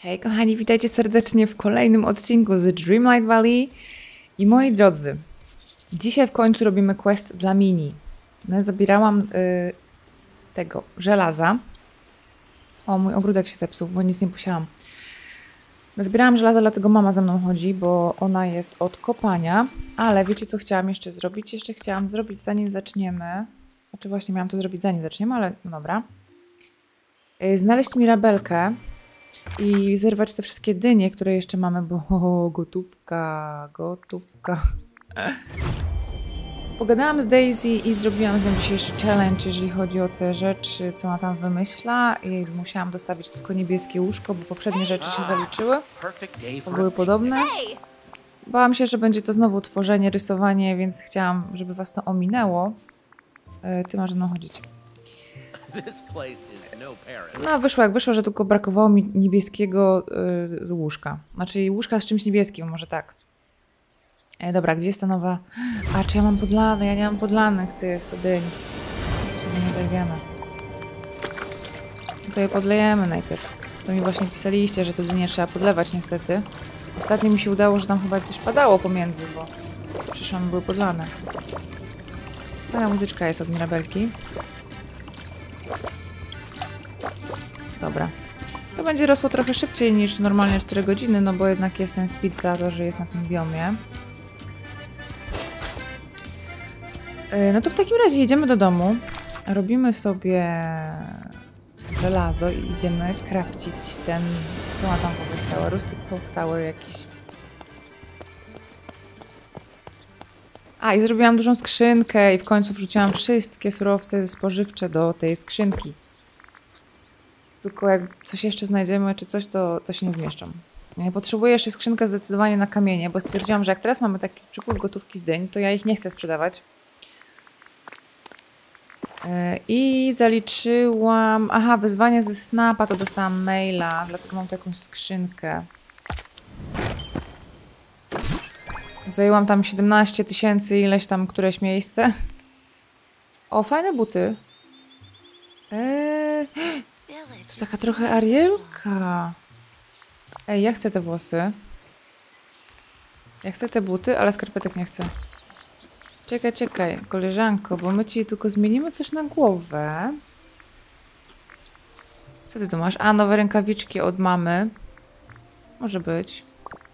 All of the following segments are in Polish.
Hej kochani, witajcie serdecznie w kolejnym odcinku z Dreamlight Valley. I moi drodzy, dzisiaj w końcu robimy quest dla Mini. No, zabierałam tego żelaza. O, mój ogródek się zepsuł, bo nic nie posiałam. Zbierałam żelaza, dlatego mama za mną chodzi, bo ona jest od kopania. Ale wiecie co chciałam jeszcze zrobić? Jeszcze chciałam zrobić zanim zaczniemy. Znaczy właśnie miałam to zrobić zanim zaczniemy, ale no dobra. Znaleźć mirabelkę. I zerwać te wszystkie dynie, które jeszcze mamy, bo gotówka. Pogadałam z Daisy i zrobiłam z nią dzisiejszy challenge, jeżeli chodzi o te rzeczy, co ona tam wymyśla. I musiałam dostawić tylko niebieskie łóżko, bo poprzednie rzeczy się zaliczyły, bo były podobne. Bałam się, że będzie to znowu tworzenie, rysowanie, więc chciałam, żeby was to ominęło. Ty masz ze mną chodzić. No wyszło jak wyszło, że tylko brakowało mi niebieskiego łóżka. Znaczy łóżka z czymś niebieskim, może tak. Dobra, gdzie jest ta nowa... A, czy ja mam podlane? Ja nie mam podlanych tych dyń. To sobie nie zerwiemy. No to je podlejemy najpierw. To mi właśnie pisaliście, że to dynie trzeba podlewać niestety. Ostatnio mi się udało, że tam chyba coś padało pomiędzy, bo przyszłam, były podlane. Fajna muzyczka jest od mirabelki. Dobra. To będzie rosło trochę szybciej niż normalnie 4 godziny, no bo jednak jest ten speed za to, że jest na tym biomie. No to w takim razie jedziemy do domu, robimy sobie żelazo i idziemy crafcić ten, co ma tam powiedziała, Rustic Clock Tower jakiś. A i zrobiłam dużą skrzynkę i w końcu wrzuciłam wszystkie surowce spożywcze do tej skrzynki. Tylko jak coś jeszcze znajdziemy, czy coś, to się nie zmieszczą. Potrzebuję jeszcze skrzynkę zdecydowanie na kamienie, bo stwierdziłam, że jak teraz mamy taki przykład gotówki z dyń, to ja ich nie chcę sprzedawać. I zaliczyłam... Aha, wyzwanie ze Snapa, to dostałam maila, dlatego mam tu jakąś skrzynkę. Zajęłam tam 17 000 ileś tam któreś miejsce. O, fajne buty. To taka trochę Arielka. Ej, ja chcę te włosy. Ja chcę te buty, ale skarpetek nie chcę. Czekaj, koleżanko, bo my ci tylko zmienimy coś na głowę. Co ty tu masz? A, nowe rękawiczki od mamy. Może być.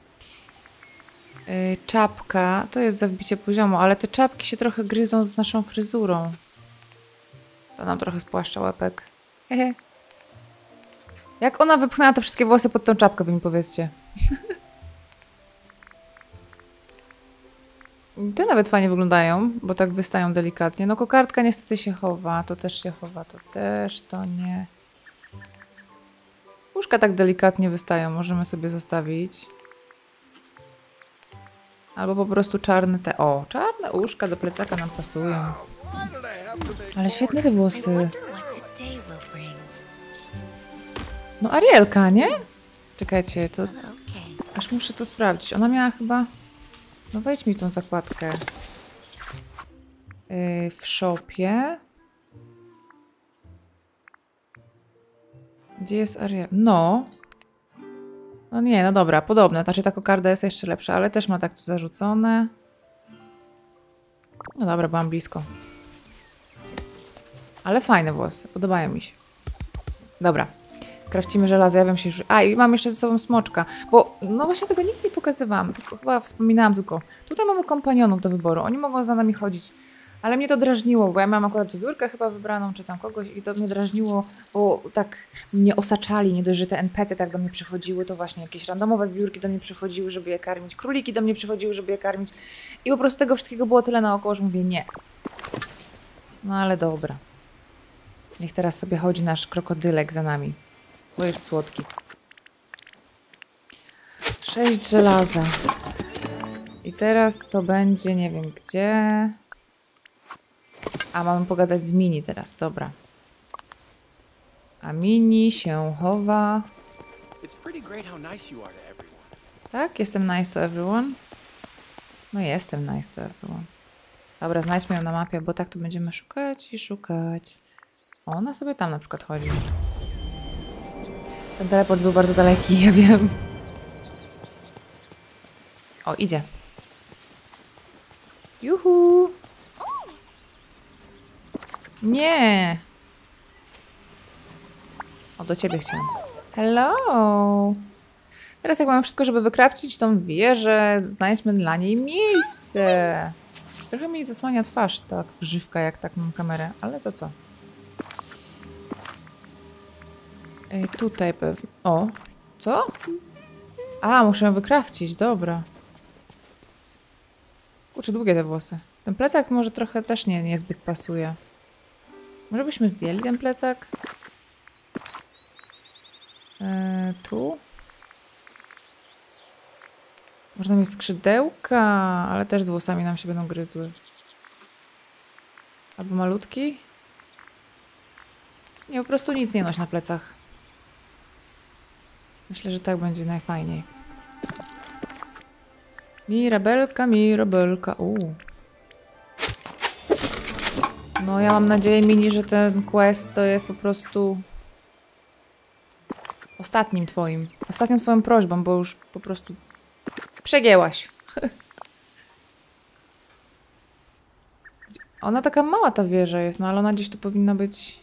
Czapka. To jest za wbicie poziomu, ale te czapki się trochę gryzą z naszą fryzurą. To nam trochę spłaszcza łapek. Hehe. Jak ona wypchnęła te wszystkie włosy pod tą czapkę, wy mi powiedzcie. Te nawet fajnie wyglądają, bo tak wystają delikatnie. No kokardka niestety się chowa, to też się chowa, to też, to nie. Łóżka tak delikatnie wystają, możemy sobie zostawić. Albo po prostu czarne te... O, czarne łóżka do plecaka nam pasują. Ale świetne te włosy. No Arielka, nie? Czekajcie, to... Aż muszę to sprawdzić. Ona miała chyba... No wejdź mi tą zakładkę. W shopie. Gdzie jest Ariel? No. No nie, no dobra, podobne. Znaczy ta kokarda jest jeszcze lepsza, ale też ma tak tu zarzucone. No dobra, byłam blisko. Ale fajne włosy, podobają mi się. Dobra. Krawcimy żelazo, ja wiem się już... A, i mam jeszcze ze sobą smoczka, bo no właśnie tego nigdy nie pokazywałam. Chyba wspominałam tylko. Tutaj mamy kompanionów do wyboru, oni mogą za nami chodzić. Ale mnie to drażniło, bo ja mam akurat wiewiórkę chyba wybraną, czy tam kogoś i to mnie drażniło, bo tak mnie osaczali, nie dość, że te NPC tak do mnie przychodziły, to właśnie jakieś randomowe wiewiórki do mnie przychodziły, żeby je karmić, króliki do mnie przychodziły, żeby je karmić i po prostu tego wszystkiego było tyle naokoło, że mówię nie. No ale dobra. Niech teraz sobie chodzi nasz krokodylek za nami. Bo jest słodki. 6 żelaza. I teraz to będzie, nie wiem gdzie. A, mamy pogadać z Mini teraz, dobra. A Mini się chowa. Tak? Jestem nice to everyone? No jestem nice to everyone. Dobra, znajdźmy ją na mapie, bo tak to będziemy szukać i szukać. Ona sobie tam na przykład chodzi. Ten teleport był bardzo daleki, ja wiem. O, idzie. Juhu! Nie! O, do ciebie chciałam. Hello! Teraz jak mamy wszystko, żeby wykrafcić tą wieżę, znajdźmy dla niej miejsce. Trochę mi zasłania twarz ta grzywka, jak tak mam kamerę, ale to co? Tutaj pewnie... O! Co? A, muszę ją wykrafcić, dobra. Kurczę, długie te włosy. Ten plecak może trochę też niezbyt pasuje. Może byśmy zdjęli ten plecak? Tu? Można mieć skrzydełka, ale też z włosami nam się będą gryzły. Albo malutki? Nie, po prostu nic nie noś na plecach. Myślę, że tak będzie najfajniej. Mirabelka, Mirabelka. No ja mam nadzieję, Mini, że ten quest to jest po prostu ostatnią twoją prośbą, bo już po prostu przegięłaś. Ona taka mała ta wieża jest, no ale ona gdzieś tu powinna być...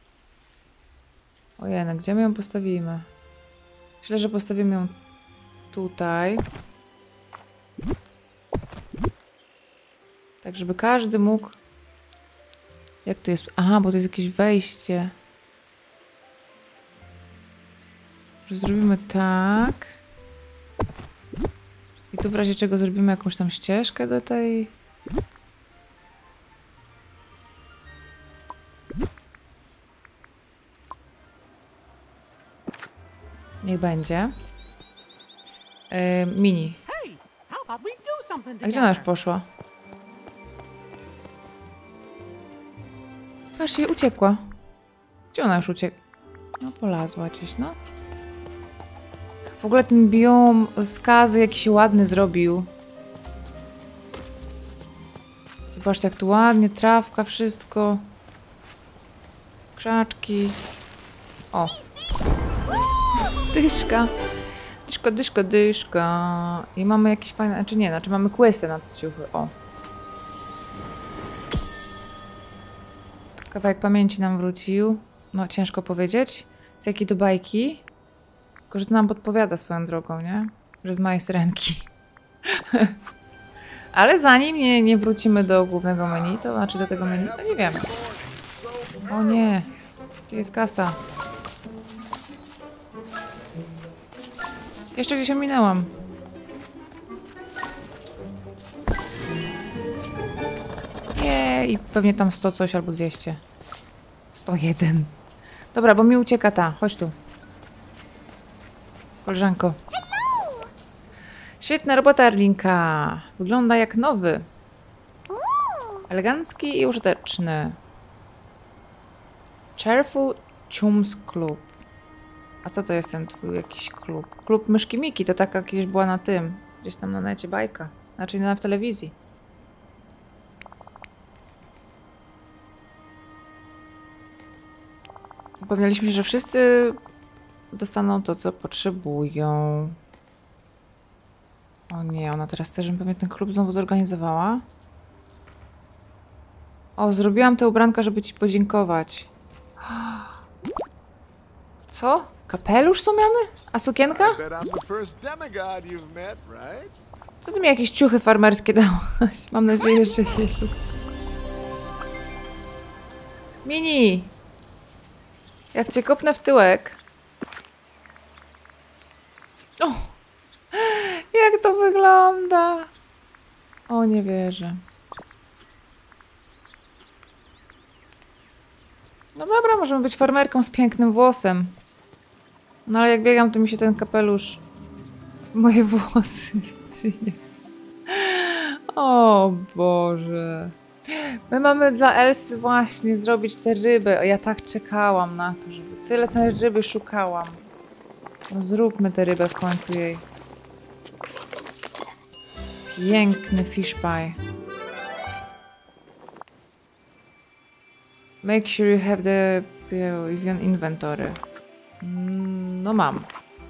Ojej, no gdzie my ją postawimy? Myślę, że postawimy ją tutaj. Tak, żeby każdy mógł... Jak tu jest? Aha, bo to jest jakieś wejście. Że zrobimy tak. I tu w razie czego zrobimy jakąś tam ścieżkę do tej... Niech będzie. Mini. A gdzie ona już poszła? Patrz, jej uciekła. Gdzie ona już uciekła? No, polazła gdzieś, no. W ogóle ten biom skazy jakiś się ładny zrobił. Zobaczcie, jak tu ładnie, trawka, wszystko. Krzaczki. O. Dyszka. Dyszka, dyszka, dyszka. I mamy jakieś fajne... Znaczy nie, mamy questy na te ciuchy. O. Kawałek pamięci nam wrócił. No, ciężko powiedzieć. Z jakiej to bajki. Tylko, że to nam podpowiada swoją drogą, nie? Że z małej syrenki. Ale zanim nie wrócimy do głównego menu, to znaczy do tego menu, to nie wiemy. O nie. Gdzie jest kasa? Jeszcze gdzieś ominęłam. I pewnie tam 100 coś albo 200. 101. Dobra, bo mi ucieka ta. Chodź tu. Koleżanko. Świetna robota, Erlinka. Wygląda jak nowy. Elegancki i użyteczny. Cheerful Chums Club. A co to jest ten twój jakiś klub? Klub Myszki Miki. To taka kiedyś była na tym. Gdzieś tam na necie bajka. Znaczy w telewizji. Upewnialiśmy się, że wszyscy dostaną to, co potrzebują. O nie, ona teraz chce, żebym pewnie ten klub znowu zorganizowała. O, zrobiłam te ubranka, żeby ci podziękować. Co? Kapelusz sumiany? A sukienka? Co ty mi jakieś ciuchy farmerskie dałaś? Mam nadzieję, że je lubię. Mini! Jak cię kopnę w tyłek. O! Jak to wygląda? O, nie wierzę. No dobra, możemy być farmerką z pięknym włosem. No ale jak biegam, to mi się ten kapelusz... Moje włosy trynie. O Boże. My mamy dla Elsy właśnie zrobić te ryby. Ja tak czekałam na to, żeby tyle tej ryby szukałam. No zróbmy tę rybę w końcu jej. Piękny fish pie. Make sure you have the inventory. No mam.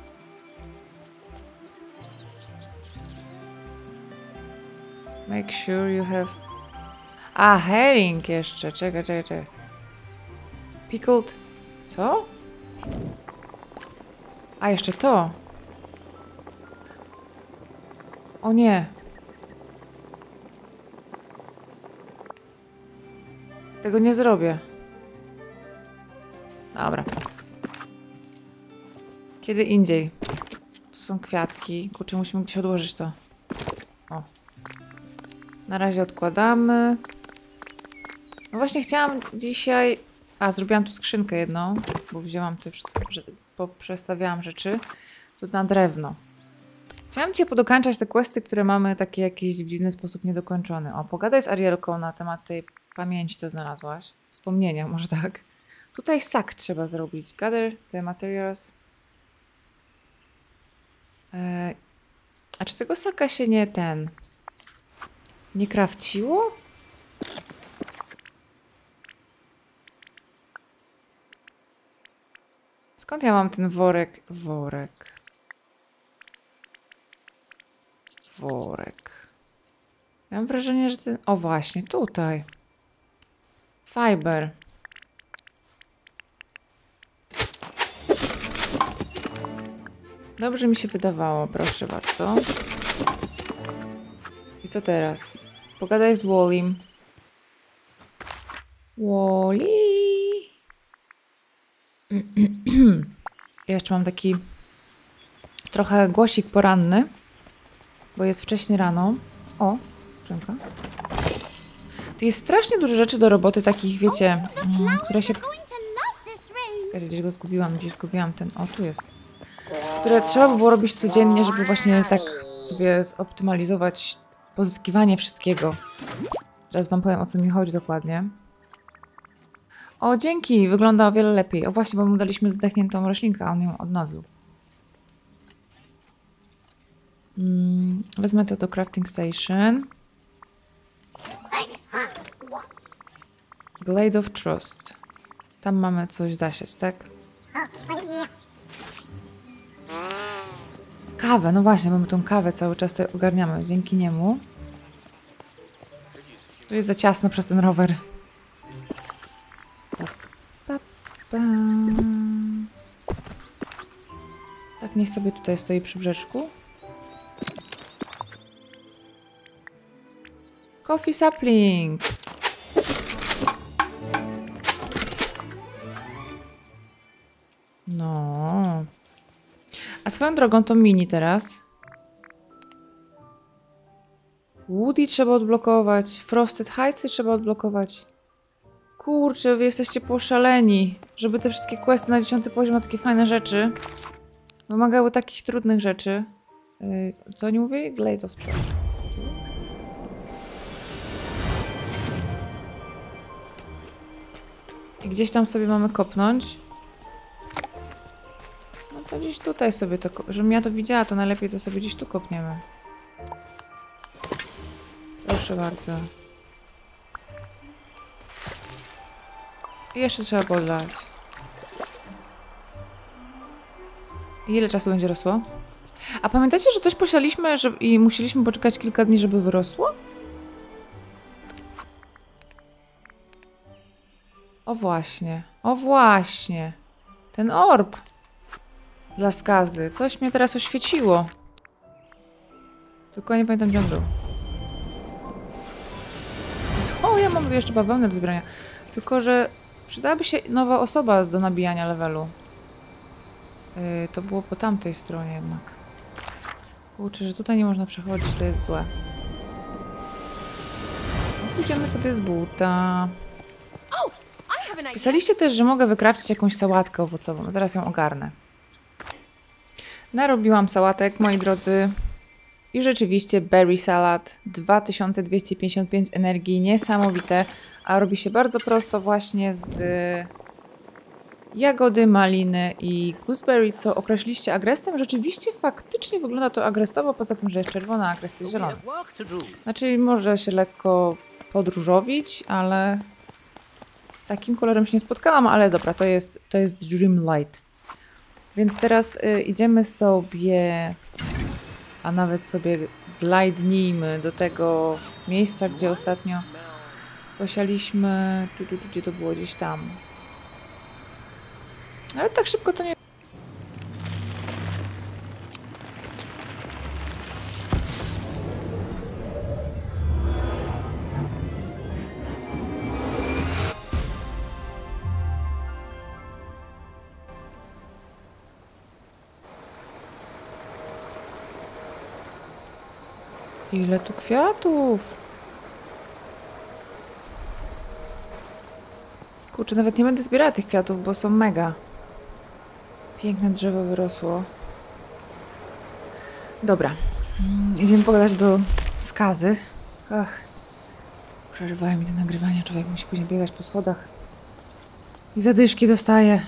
Make sure you have... A, herring jeszcze. Czekaj. Pickled... Co? A, jeszcze to. O nie. Tego nie zrobię. Dobra. Kiedy indziej. Tu są kwiatki. Kurczę, musimy gdzieś odłożyć to. O. Na razie odkładamy. No właśnie chciałam dzisiaj... A, zrobiłam tu skrzynkę jedną, bo wzięłam te wszystkie... Przestawiałam rzeczy. Tu na drewno. Chciałam cię podokończać te questy, które mamy takie jakieś w dziwny sposób niedokończone. O, pogadaj z Arielką na temat tej pamięci, co znalazłaś. Wspomnienia, może tak. Tutaj sak trzeba zrobić. Gather the materials. A czy tego saka się nie krawciło? Skąd ja mam ten worek? Worek. Mam wrażenie, że ten... O właśnie, tutaj. Fiber. Dobrze mi się wydawało, proszę bardzo. I co teraz? Pogadaj z Wallim. Wally. Ja jeszcze mam taki trochę głosik poranny, bo jest wcześnie rano. O, skrzynka. Tu jest strasznie dużo rzeczy do roboty, takich, wiecie, które się... Gdzieś go zgubiłam, ten... O, tu jest. Które trzeba by było robić codziennie, żeby właśnie tak sobie zoptymalizować pozyskiwanie wszystkiego. Teraz wam powiem, o co mi chodzi dokładnie. O, dzięki! Wygląda o wiele lepiej. O właśnie, bo mu daliśmy zdechniętą roślinkę, a on ją odnowił. Wezmę to do crafting station. Glade of Trust. Tam mamy coś zasiać, tak? Kawę, no właśnie, bo my tą kawę cały czas tutaj ogarniamy dzięki niemu. Tu jest za ciasno przez ten rower. Tak, niech sobie tutaj stoi przy brzeczku. Coffee sapling. No. A swoją drogą to mini teraz. Woody trzeba odblokować. Frosted Heights trzeba odblokować. Kurczę, wy jesteście poszaleni. Żeby te wszystkie questy na 10 poziom, na takie fajne rzeczy wymagały takich trudnych rzeczy. Co oni mówili? Glade of Trust. I gdzieś tam sobie mamy kopnąć. No to gdzieś tutaj sobie to... Żebym ja to widziała, to najlepiej to sobie gdzieś tu kopniemy. Proszę bardzo. I jeszcze trzeba podlać. I ile czasu będzie rosło? A pamiętacie, że coś posialiśmy i musieliśmy poczekać kilka dni, żeby wyrosło? O właśnie. O właśnie. Ten orb. Dla skazy. Coś mnie teraz oświeciło. Tylko nie pamiętam, gdzie on był. O, ja mam jeszcze bawełnę do zbierania. Tylko, że przydałaby się nowa osoba do nabijania levelu. To było po tamtej stronie jednak. Kurczę, że tutaj nie można przechodzić, to jest złe. Pójdziemy sobie z buta. Pisaliście też, że mogę wykrafcić jakąś sałatkę owocową. Zaraz ją ogarnę. Narobiłam sałatek, moi drodzy. I rzeczywiście berry salad. 2255 energii. Niesamowite. A robi się bardzo prosto właśnie z jagody, maliny i gooseberry, co określiście agrestem. Rzeczywiście faktycznie wygląda to agrestowo, poza tym, że jest czerwona, a agrest jest zielony. Znaczy może się lekko podróżowić, ale z takim kolorem się nie spotkałam, ale dobra, to jest Dream Light. Więc teraz idziemy sobie, a nawet sobie glajdnijmy do tego miejsca, gdzie ostatnio posialiśmy, gdzie to było gdzieś tam. Ale tak szybko to nie... Ile tu kwiatów! Kurczę, nawet nie będę zbierała tych kwiatów, bo są mega. Piękne drzewo wyrosło. Dobra. Idziemy pogadać do Skazy. Ach. Przerywają mi te nagrywania. Człowiek musi później biegać po schodach. I zadyszki dostaje.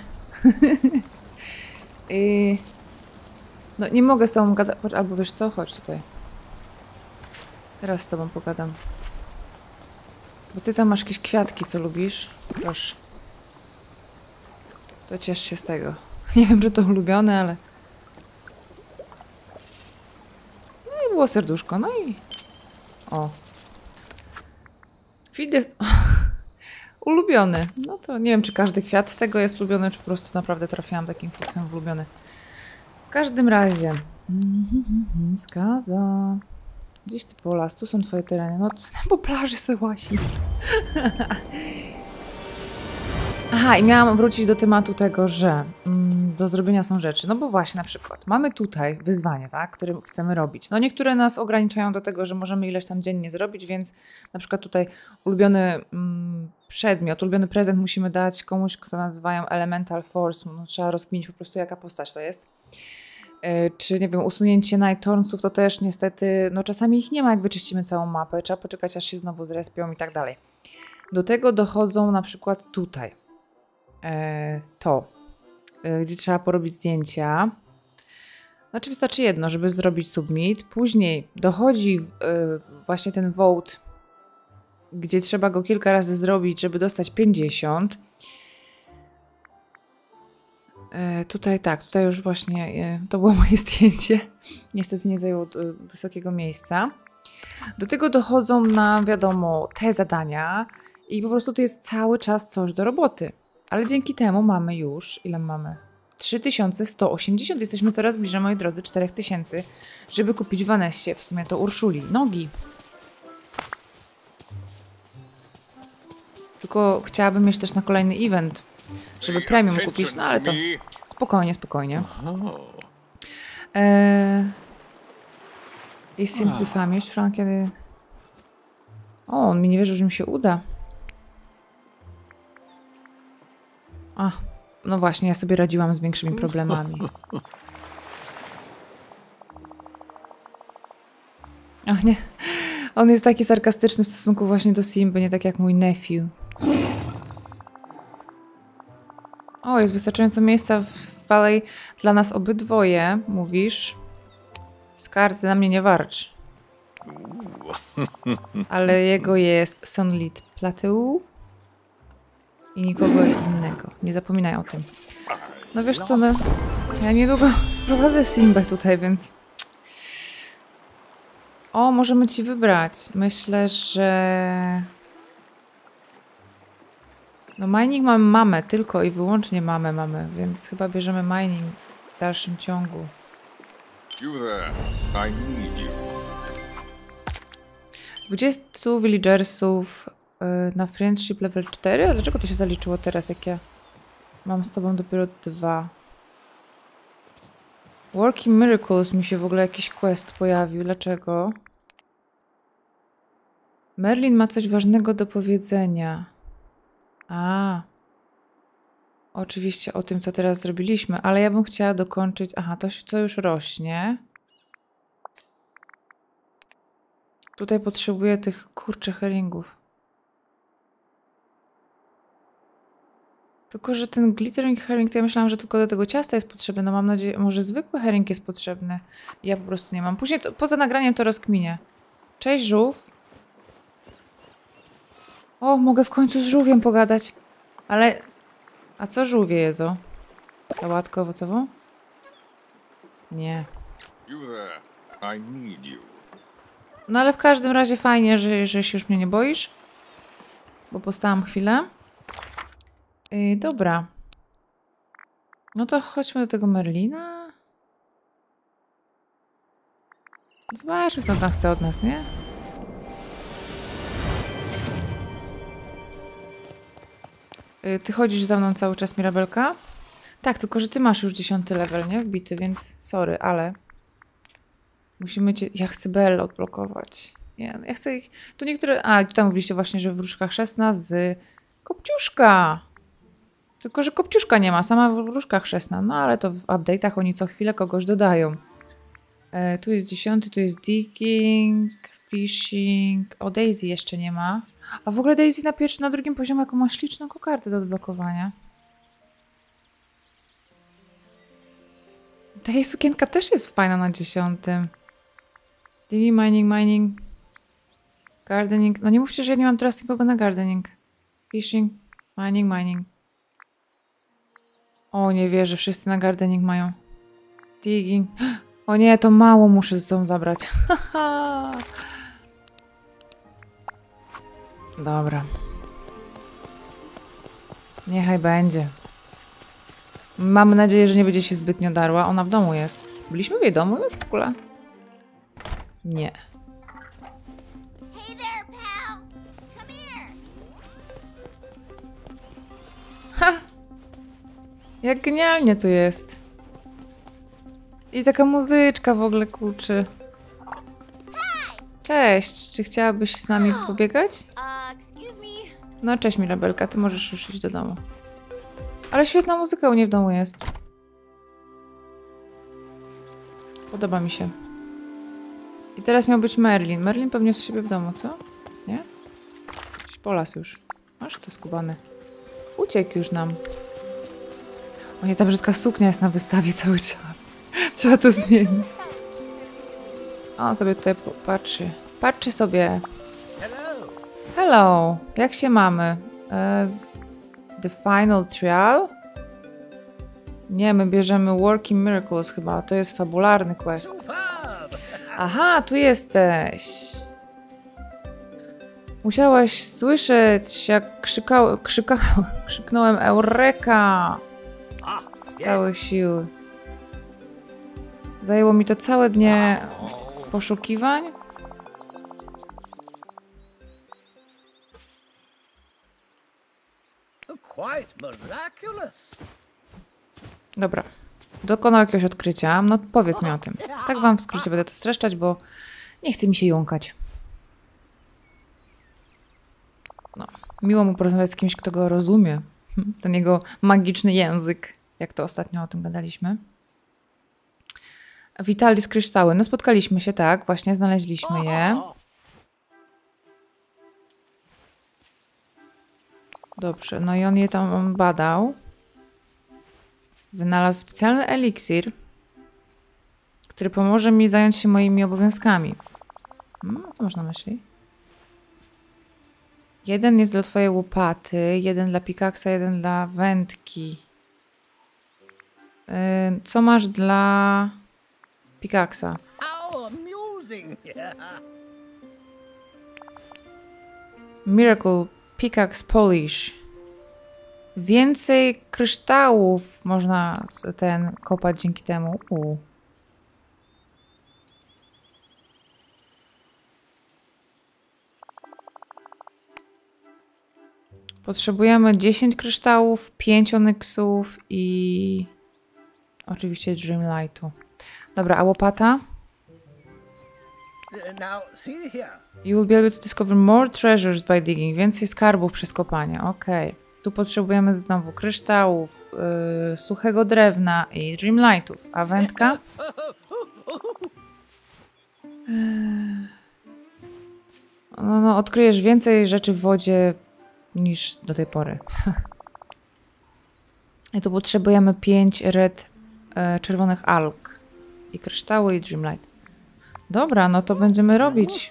No nie mogę z tobą gadać. Albo wiesz co? Chodź tutaj. Teraz z tobą pogadam. Bo ty tam masz jakieś kwiatki, co lubisz. Proszę. To ciesz się z tego. Nie wiem, czy to ulubione, ale... No i było serduszko, no i... O. Kwit jest... ulubiony. No to nie wiem, czy każdy kwiat z tego jest ulubiony, czy po prostu naprawdę trafiłam takim fuksem w ulubiony. W każdym razie... Skaza. Gdzieś ty po las, tu są twoje tereny. No po plaży se łasi. Aha, i miałam wrócić do tematu tego, że do zrobienia są rzeczy. No bo właśnie, na przykład, mamy tutaj wyzwanie, tak, które chcemy robić. No niektóre nas ograniczają do tego, że możemy ileś tam dziennie zrobić, więc na przykład tutaj ulubiony przedmiot, ulubiony prezent musimy dać komuś, kto nazywają Elemental Force. No, trzeba rozkminić po prostu, jaka postać to jest. Czy, nie wiem, usunięcie Nighthornsów, to też niestety, no czasami ich nie ma, jak wyczyścimy całą mapę. Trzeba poczekać, aż się znowu zrespią i tak dalej. Do tego dochodzą na przykład tutaj. Gdzie trzeba porobić zdjęcia. Znaczy wystarczy jedno, żeby zrobić submit. Później dochodzi właśnie ten vote, gdzie trzeba go kilka razy zrobić, żeby dostać 50. Tutaj tak, tutaj już właśnie to było moje zdjęcie. Niestety nie zajęło wysokiego miejsca. Do tego dochodzą nam, wiadomo, te zadania i po prostu tu jest cały czas coś do roboty. Ale dzięki temu mamy już, ile mamy? 3180. Jesteśmy coraz bliżej, moi drodzy, 4000, żeby kupić Vanessie, w sumie to Urszuli, nogi. Tylko chciałabym mieć też na kolejny event, żeby premium kupić, no ale to spokojnie, spokojnie. I Simplify mieć, Frank, kiedy... O, on mi nie wierzy, że mi się uda. A, no właśnie, ja sobie radziłam z większymi problemami. Ach nie, on jest taki sarkastyczny w stosunku właśnie do Simby, nie tak jak mój nephew. O, jest wystarczająco miejsca w Valley dla nas obydwoje, mówisz. Skarty na mnie nie warcz. Ale jego jest Sunlit Plateau i nikogo innego. Nie zapominaj o tym. No wiesz co, no, ja niedługo sprowadzę Simbę tutaj, więc... O, możemy ci wybrać. Myślę, że... No mining mamy tylko i wyłącznie mamy, więc chyba bierzemy mining w dalszym ciągu. 20 villagersów na friendship level 4? A dlaczego to się zaliczyło teraz, jak ja mam z tobą dopiero 2? Working Miracles mi się w ogóle jakiś quest pojawił. Dlaczego? Merlin ma coś ważnego do powiedzenia. A. Oczywiście o tym, co teraz zrobiliśmy, ale ja bym chciała dokończyć... Aha, to co już rośnie. Tutaj potrzebuję tych kurczych heringów. Tylko, że ten glittering herring, to ja myślałam, że tylko do tego ciasta jest potrzebny. No mam nadzieję, może zwykły herring jest potrzebny. Ja po prostu nie mam. Później, poza nagraniem to rozkminię. Cześć, żółw. O, mogę w końcu z żółwiem pogadać. Ale... A co żółwie jedzą? Sałatkę owocową? Nie. You there. I need you. No ale w każdym razie fajnie, że się już mnie nie boisz. Bo postałam chwilę. Dobra. No to chodźmy do tego Merlina. Zobaczmy, co on tam chce od nas, nie? Ty chodzisz za mną cały czas, Mirabelka? Tak, tylko że ty masz już 10 level, nie? Wbity, więc sorry, ale... Musimy cię... Ja chcę Belle odblokować. Ja chcę ich... Tu niektóre... A, tutaj mówiliście właśnie, że w wróżkach 16 z... Kopciuszka! Tylko że Kopciuszka nie ma, sama w wróżkach 16. No ale to w update'ach oni co chwilę kogoś dodają. Tu jest 10, tu jest digging, fishing... O, Daisy jeszcze nie ma. A w ogóle Daisy na drugim poziomie, jaką ma śliczną kokardę do odblokowania. Ta jej sukienka też jest fajna na 10. Digging, mining, gardening. No nie mówcie, że ja nie mam teraz nikogo na gardening. Fishing, mining. O, nie wierzę, wszyscy na gardening mają. Digging. O nie, to mało muszę ze sobą zabrać. Dobra. Niechaj będzie. Mam nadzieję, że nie będzie się zbytnio darła. Ona w domu jest. Byliśmy w jej domu już w ogóle? Nie. Hey there, pal. Come here. Ha! Jak genialnie tu jest. I taka muzyczka w ogóle kurczy. Cześć, czy chciałabyś z nami pobiegać? Excuse me. No cześć Mirabelka, ty możesz już iść do domu. Ale świetna muzyka u niej w domu jest. Podoba mi się. I teraz miał być Merlin. Merlin pewnie jest u siebie w domu, co? Nie? Jakiś polas już. Aż to skubany. Uciekł już nam. O nie, ta brzydka suknia jest na wystawie cały czas. Trzeba to zmienić. A on sobie tutaj popatrzy. Patrzy sobie. Hello. Jak się mamy? The Final Trial? Nie, my bierzemy Working Miracles chyba. To jest fabularny quest. Aha, tu jesteś. Musiałaś słyszeć, jak krzyknąłem Eureka! Z całych sił. Zajęło mi to całe dnie poszukiwań. Dobra. Dokonał jakiegoś odkrycia. No powiedz mi o tym. Tak wam w skrócie będę to streszczać, bo nie chce mi się jąkać. No. Miło mu porozmawiać z kimś, kto go rozumie. Ten jego magiczny język. Jak to ostatnio o tym gadaliśmy. Vitalis kryształy. No spotkaliśmy się, tak. Właśnie znaleźliśmy je. Dobrze. No i on je tam badał. Wynalazł specjalny eliksir, który pomoże mi zająć się moimi obowiązkami. Co masz na myśli? Jeden jest dla twojej łopaty, jeden dla pikaksa, jeden dla wędki. Co masz dla pikaksa? Miracle Pickaxe Polish. Więcej kryształów można kopać dzięki temu. Potrzebujemy 10 kryształów, 5 onyksów i oczywiście Dreamlightu. Dobra, a łopata? You will be able to discover more treasures by digging. Więcej skarbów przez kopanie. Okej. Tu potrzebujemy znowu kryształów, suchego drewna i Dreamlightów. A wędka? No, odkryjesz więcej rzeczy w wodzie niż do tej pory. I tu potrzebujemy 5 czerwonych alg. I kryształy, i Dreamlight. Dobra, no to będziemy robić.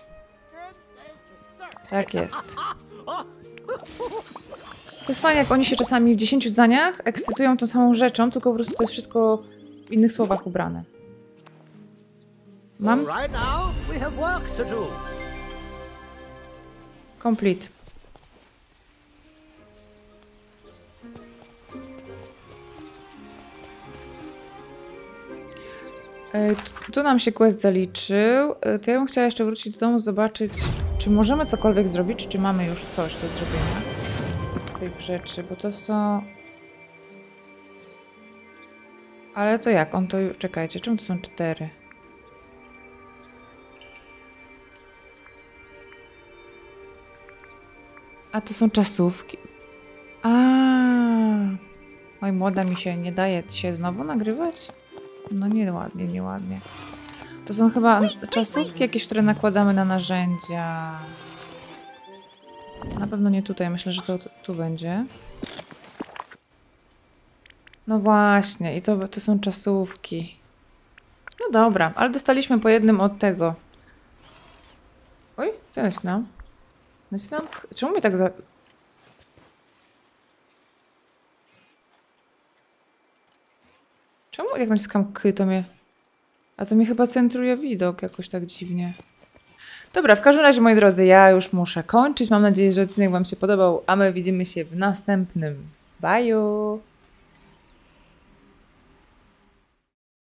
Tak jest. To jest fajne, jak oni się czasami w 10 zdaniach ekscytują tą samą rzeczą, tylko po prostu to jest wszystko w innych słowach ubrane. Mam? Right now, we have work to do. Complete. Tu nam się quest zaliczył. To ja bym chciała jeszcze wrócić do domu, zobaczyć, czy możemy cokolwiek zrobić, czy mamy już coś do zrobienia z tych rzeczy, bo to są... Ale to jak? On to... Czekajcie, czemu to są 4? A to są czasówki. A. Oj, młoda mi się nie daje się znowu nagrywać? No nieładnie, nieładnie. To są chyba czasówki jakieś, które nakładamy na narzędzia. Na pewno nie tutaj, myślę, że to tu będzie. No właśnie, i to są czasówki. No dobra, ale dostaliśmy po jednym od tego. Oj, co nacisnął? Nacisnąłem... Czemu mnie tak za... Czemu jak naciskam K, to mnie... A to mi chyba centruje widok jakoś tak dziwnie. Dobra, w każdym razie, moi drodzy, ja już muszę kończyć. Mam nadzieję, że odcinek wam się podobał, a my widzimy się w następnym. Bye!